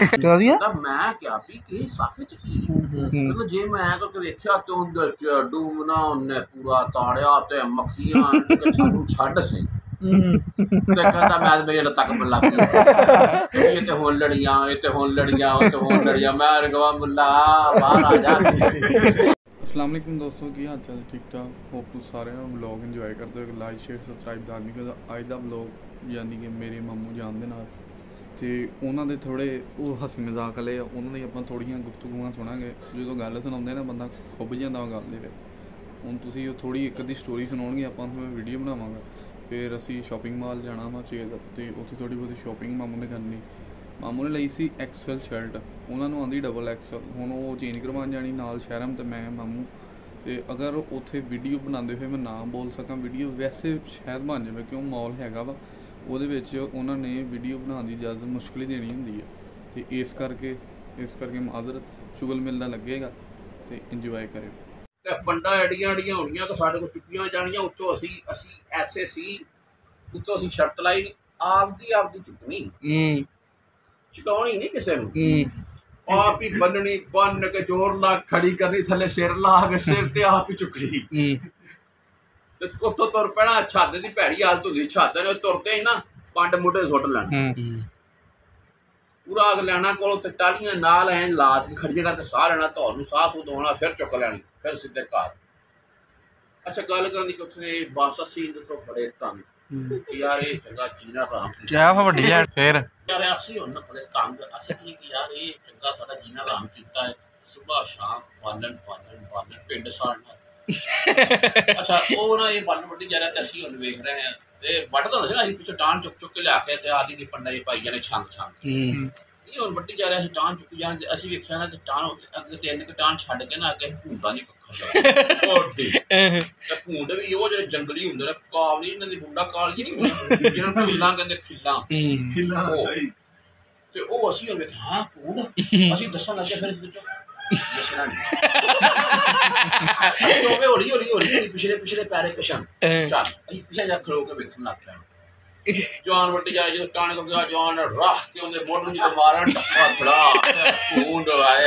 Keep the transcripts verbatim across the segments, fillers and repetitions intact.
मैं क्या भी के साफे च की मतलब जे मैं करके देखिया तो अंदर च डूमना उन्ने पूरा ताड़िया ते मक्खियां के सानू छड्ड सही ते कहंदा मैं मेरी लत्तां कंबन लग गई ये ते हुन लड़ियां ये ते हुन लड़ियां ये ते हुन लड़ियां मैं कहा मुल्ला बाहर आ जा। अस्सलाम वालेकुम दोस्तों, की हाल चाल? ठीक ठाक, होप तुम सारे व्लॉग इंजॉय करते हो। लाइक शेयर सबसक्राइब लाजमी करो। अज का व्लॉग यानी कि मेरे मामू जान दे नाल ते उन्हां दे थोड़े वो हसी मजाक वाले उन्हां दी आपां थोड़ियां गुफ्तगूआं सुनांगे। जो गल सुनाउंदे ना बंदा खुब जांदा गल दे विच। हुण तुसीं थोड़ी एक अद्धी स्टोरी सुनाउणगे, आपां मैं वीडियो बनावांगा। फिर असीं शॉपिंग माल जाना वा चेज ते उत्थे थोड़ी बहुती शॉपिंग मामू ने करनी। मामू ने लई सी एक्सल शर्ट, उन्होंने आँदी डबल एक्सल। हुण वो चेंज करवाउण जानी नाल शहरम ते मैं मामू ते अगर उत्थे वीडियो बनाते हुए मैं ना बोल सकां वीडियो वैसे शायद बन जाए क्यों मॉल हैगा वा ਉਹਦੇ ਵਿੱਚ ਉਹਨਾਂ ਨੇ ਵੀਡੀਓ ਬਣਾਉਣ ਦੀ ਇਜਾਜ਼ਤ ਮੁਸ਼ਕਿਲ ਹੀ ਦੇਣੀ ਹੁੰਦੀ ਹੈ ਤੇ ਇਸ ਕਰਕੇ ਇਸ ਕਰਕੇ ਮਾਜ਼ਰਤ ਸ਼ੁਗਲ ਮਿਲਦਾ ਲੱਗੇਗਾ ਤੇ ਇੰਜੋਏ ਕਰਿਓ। ਤੇ ਪੰਡਾ ਐਡੀਆਂ ਐਡੀਆਂ ਹੋਣੀਆਂ ਤਾਂ ਸਾਡੇ ਕੋਲ ਚੁੱਕੀਆਂ ਜਾਣੀਆਂ ਉੱਤੋਂ ਅਸੀਂ ਅਸੀਂ ਐਸੇ ਸੀ ਉੱਤੋਂ ਅਸੀਂ ਸ਼ਰਤ ਲਾਈ ਆਪਦੀ ਆਪਦੀ ਚੁੱਕਣੀ ਹੂੰ ਚੁਕਾਉਣੀ ਨਹੀਂ ਕਿਸੇ ਨੂੰ ਹੂੰ आप ही बननी बन के जोर ला खड़ी करनी थले सिर ला के सिर ते आप ही चुकनी ते उत्थों तुर पैना। छाते दी भैड़ी हालत होंदी छाते ने तुरते ही ना पंड मुढ़े सुट लैने पूरा अग लैना कोलों ते टालियां नाल ऐ लात के खड़िया करके साह लेना धौर नूं साह सूह दौना फिर चुक लैनी फिर सीधे घर। अच्छा गल करनी कि उत्थे बस असीं तो बड़े तंग यार ये चंगा जीना राम क्या वड्डी है फिर यार असीं हुण बड़े तंग असीं की यार ये चंगा साडा जीना राम कीता है सुबह शाम बालन बालन बालन पिंड साड़ना। अच्छा वो ना ये बन वड्डी जा रहा ते असीं हुण वेख रहे हैं ते वड्डदा होंदा सी ना असीं पिछों टाण चुक चुक के लिया के ते आदि दी पंडा ये पाई जाने छंग छंग ये हुण वड्डी जा रहा असीं टाण चुक जान ते असीं वेखिया ना ते टाण अगे तीन के टाण छड्ड के ना अगे भूंदा नहीं ओटी ते भूंड भी वो जेह्ड़े जंगली हुंदे ने कावली इन्हां दी भूंडा काली नहीं जिन्हां नूं खिल्लां कहंदे खिल्लां खिल्लां सही ते ओ असीं हुण वेख हां भूंड असीं दस्सण लगे फिर दस्सना नहीं ओवे हौली हौली हौली पिछले पिछले पैरे कशन चल असीं पिछे जा खलो के वेखण लग पए। जान वड्डी जाए जो टाणे को गया जान राह के उन्हें मोड़ में जो मारन टप्पा खड़ा भूंड आए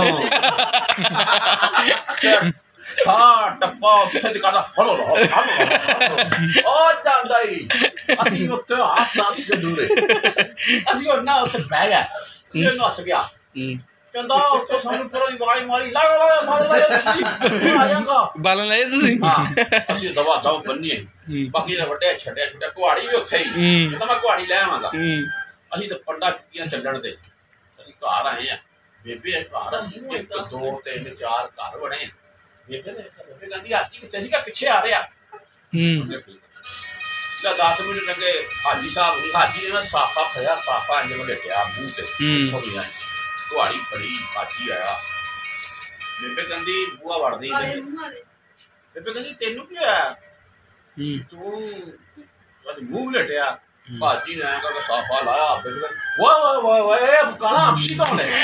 खा टप्पा उत्थे दिखाना फड़ो ओ जांदा ही असीं उत्थे हस हस के दूरे असीं और ना उत्थे बह गया ये नस गया कहंदा उत्थे सानू पूरा आवाज मारी ला ला मार ला आ जाऊंगा बालन लाए तुसीं हां असीं दवा दवा बन्नी बाकी ने वड्डे छड्डे छड्डे कुहाड़ी भी उत्थे ही कहंदा मैं कुहाड़ी ले आवांगा असीं ते पंडा चुक्कियां चलण दे असीं घर आए हैं बेबे घर असीं एक दो तीन चार घर बने बेबे बेबे कहंदी हाजी कित्थे सीगा पिछे आ रहा दस मिनट लगे हाजी साहब हाजी ने साफा फड़िया साफा इंज मलेटिया मूंह ते कुहाड़ी फड़ी हाजी आया बेबे कहंदी बुआ वड़ दी बेबे कहंदी तेनू की होया तू अज मूंह मलेटिया हाजी ने कहंदा साफा लाया बेबे वाह वाह वाह वाह ए काला आपसी कौन है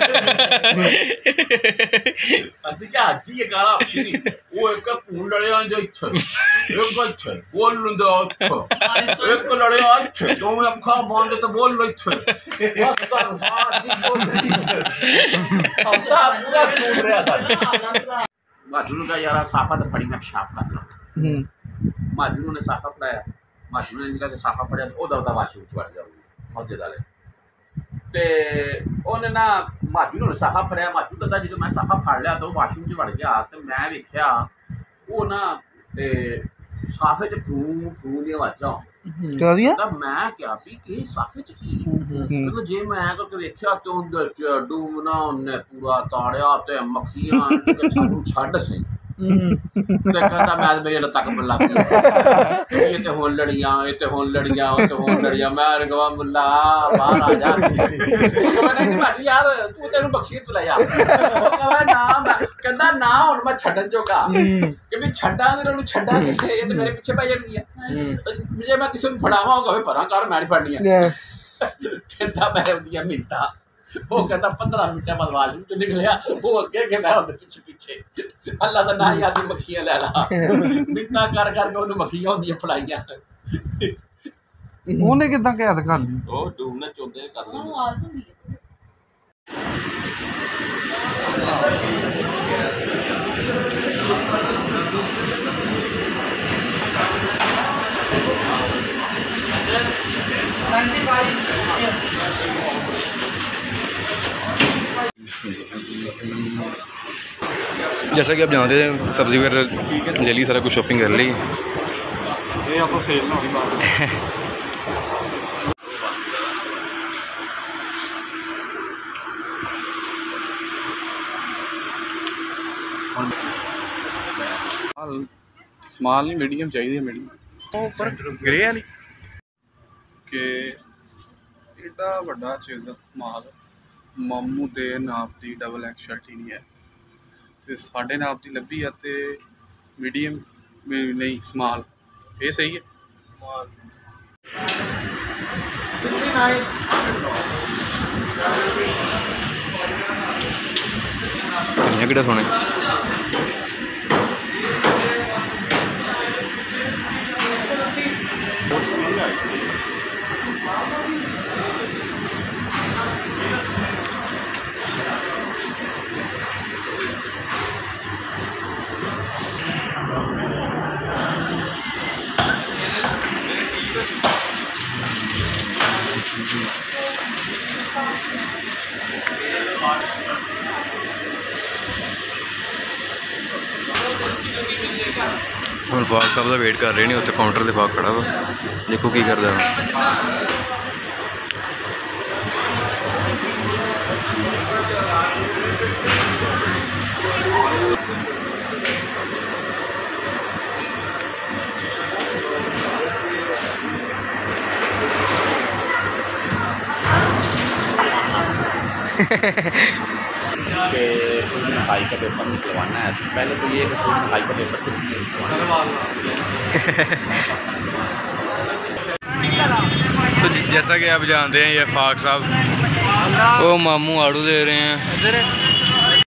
असि क्या हाजी ये काला आपसी नहीं वो एक भूंड लड़िया जो इत्थे एक इत्थे बोल लुंदा इत्थे एक लड़िया इत्थे दो में अखा बांध तो बोल लो इत्थे बस कर हाजी बोल अब सा पूरा सूट रहा साडा माजू का यार साफा तो फड़ी मैं पेशाब कर लो माजू ने साफा फड़ाया माजू ने इनका साफा फड़िया तो ओदा ओदा वाशरूम च वड़ गया मौजे वाले ते ओने ना माजू ने साफा फड़िया माजू कहता जो मैं साफा फड़ लिया तो वाशरूम च वड़ गया तो मैं वेख्या वो ना साफे च फू फू दी आवाज़ां तो मैं क्या भी के साफे च की मतलब जे मैं करके वेख्या तो अंदर च डूमना उन्ने पूरा ताड़िया ते मक्खियां के सानू छड्ड सही ते कहंदा मैं मेरी लत्तां कंबन लग गई ये ते हुन लड़ियां ये ते हुन लड़ियां ये ते हुन लड़ियां मैं कहा मुल्ला बाहर आ जा मैंने नहीं भाजी यार तू तेनू बख्शीर पिला यार कहा ना कहंदा ना हुन मैं छड्डन जोगा कि भी छड्डा ते उन्हें छड्डा किथे ये ते मेरे पीछे पै जाणगियां जे मैं किसी नूं फड़ावां होगा फिर परां कर मैं नहीं फड़नियां कहंदा मैं उहदियां मिन्नतां वो कहता पंद्रह मिनट बाद वाशरूम चो निकलिया वो अगे अगे मैं उहदे पिछे पिछे अल्लाह दा ना ही आदमी मक्खियां लै ला मिन्नतां कर करके उहनूं मक्खियां होंदियां फड़ाइयां ਉਹਨੇ ਕਿਦਾਂ कैद कर ली ਉਹ डूबने चोंदे कर ली जैसा कि आप जानते हैं सब्ज़ी वगैरह ले ली, सारा कुछ शॉपिंग कर ली। ये आपको सेल ना होगी बात। स्माल नहीं मीडियम चाहिए, मीडियम पर ग्रे वाली के एडा वड्डा चीज़ माल मामू दे नाप दी डबल एक्स शर्ट ही नहीं है ते साढ़े नाप दी लब्भी है ते मीडियम नहीं स्माल, ये सही है। धनिया किहड़ा सोने हम फाक साहब का वेट कर रहे नहीं, उत्ते काउंटर से फाक खड़ा वा, देखो की करदा कि मिठाई का पेपर निकलवाना है। पहले तो ये कि मिठाई का पेपर किस तो जैसा कि आप जानते हैं ये फाक साहब वो मामू आड़ू दे रहे हैं।